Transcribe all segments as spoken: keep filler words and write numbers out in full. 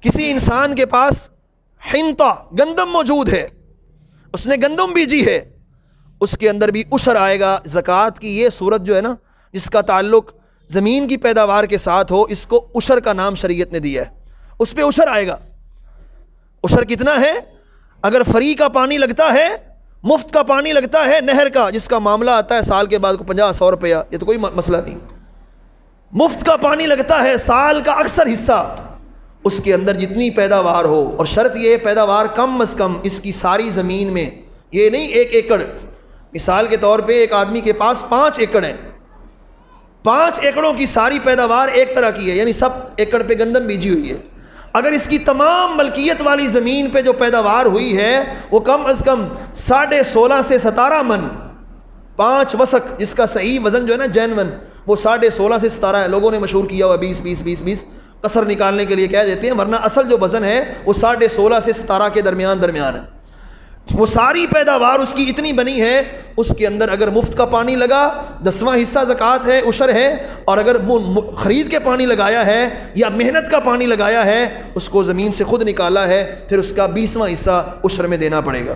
کسی انسان کے پاس حنطہ گندم موجود ہے، اس نے گندم بیجی ہے، اس کے اندر بھی عشر آئے گا۔ زکوٰۃ کی یہ صورت جو ہے نا، جس کا تعلق زمین کی پیداوار کے ساتھ ہو، اس کو عشر کا نام شریعت نے دیا ہے، اس پہ عشر آئے گا۔ عشر کتنا ہے؟ اگر فری کا پانی لگتا ہے، مفت کا پانی لگتا ہے، نہر کا جس کا معاملہ آتا ہے سال کے بعد کو پنجا سو روپیہ، یہ تو کوئی مسئلہ نہیں۔ مفت کا پانی لگتا ہے سال کا اکثر حصہ، اس کے اندر جتنی پیداوار ہو، اور شرط یہ پیداوار کم از کم اس کی ساری زمین میں، یہ نہیں ایک ایکڑ۔ مثال کے طور پہ ایک آدمی کے پاس پانچ ایکڑ ہیں، پانچ ایکڑوں کی ساری پیداوار ایک طرح کی ہے، یعنی سب ایکڑ پہ گندم بیجی ہوئی ہے۔ اگر اس کی تمام ملکیت والی زمین پہ جو پیداوار ہوئی ہے وہ کم از کم ساڑھے سولہ سے ستارہ من، پانچ وسق جس کا صحیح وزن جو ہے نا جینون، وہ ساڑھے سولہ سے ستارہ ہے۔ لوگوں نے مشہور کیا ہوا بیس بیس بیس بیس قصر نکالنے کے لیے کہہ دیتے ہیں، ورنہ اصل جو وزن ہے وہ ساڑھے سولہ سے ستارہ کے درمیان درمیان ہے۔ وہ ساری پیداوار اس کی اتنی بنی ہے، اس کے اندر اگر مفت کا پانی لگا دسواں حصہ زکوٰۃ ہے، عشر ہے، اور اگر خرید کے پانی لگایا ہے یا محنت کا پانی لگایا ہے، اس کو زمین سے خود نکالا ہے، پھر اس کا بیسواں حصہ عشر میں دینا پڑے گا۔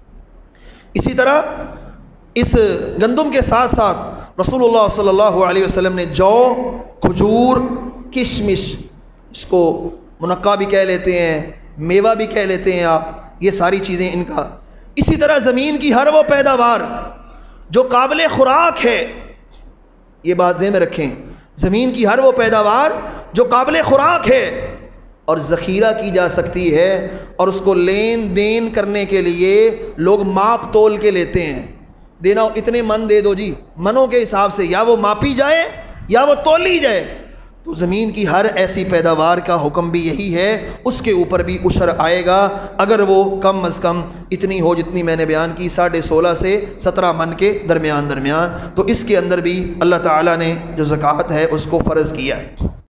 اسی طرح اس گندم کے ساتھ ساتھ رسول اللہ صلی اللہ علیہ وسلم نے جو، کھجور، کشمش، اس کو منقع بھی کہہ لیتے ہیں، میوہ بھی کہہ لیتے ہیں آپ، یہ ساری چیزیں ان کا۔ اسی طرح زمین کی ہر وہ پیداوار جو قابل خوراک ہے، یہ بات ذہن میں رکھیں، زمین کی ہر وہ پیداوار جو قابل خوراک ہے اور ذخیرہ کی جا سکتی ہے، اور اس کو لین دین کرنے کے لیے لوگ ماپ تول کے لیتے ہیں، دینا اتنے من دے دو جی، منوں کے حساب سے یا وہ ماپی جائے یا وہ تولی جائے، تو زمین کی ہر ایسی پیداوار کا حکم بھی یہی ہے، اس کے اوپر بھی عشر آئے گا، اگر وہ کم از کم اتنی ہو جتنی میں نے بیان کی، ساڑھے سولہ سے سترہ من کے درمیان درمیان۔ تو اس کے اندر بھی اللہ تعالیٰ نے جو زکوٰۃ ہے اس کو فرض کیا ہے۔